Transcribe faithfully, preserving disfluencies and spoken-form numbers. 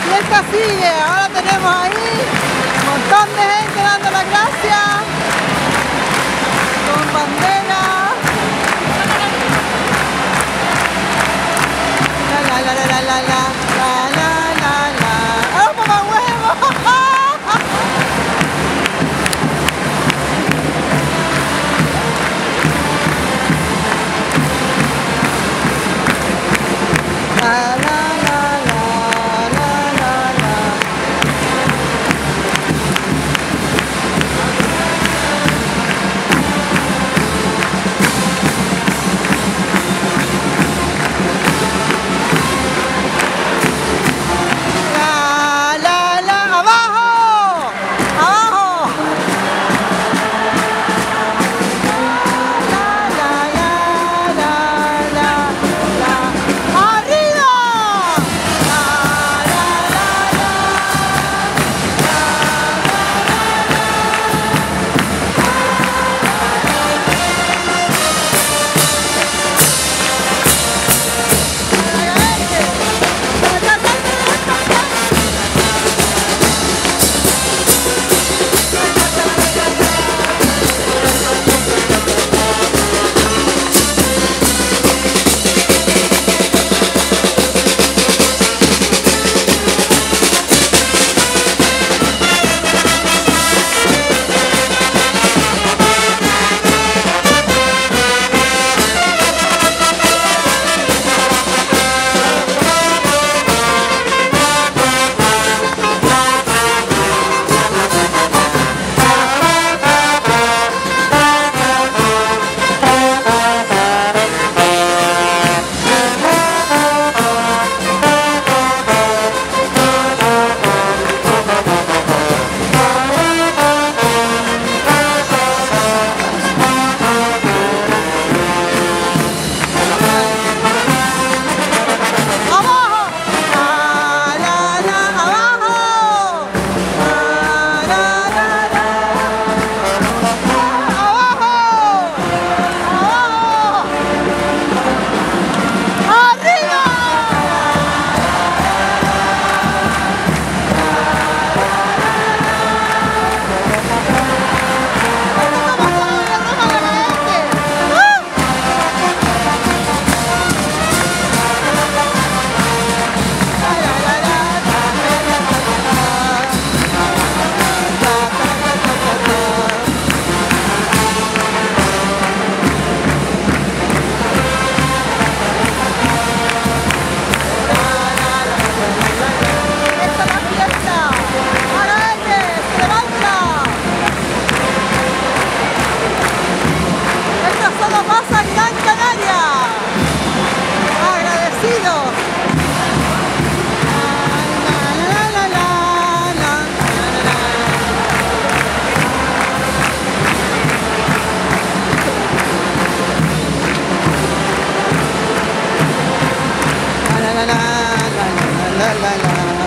fiesta sigue, ahora tenemos ahí un montón de gente dando las gracias, con banderas. La la la la la la la la la la. ¡Oh, mamá huevo! La la la la la la la. La la la, abajo, abajo. La la la la la la. ¡Arriba! La la la la. ¡Abajo! La la la, abajo. La la la la. Abajo. Abajo. Arriba. ¡Esta es la fiesta! ¡Ahora ella! ¡Se levanta! ¡Esto solo pasa en Gran Canaria! ¡Agradecidos! La la la la la la la la la la la la la la.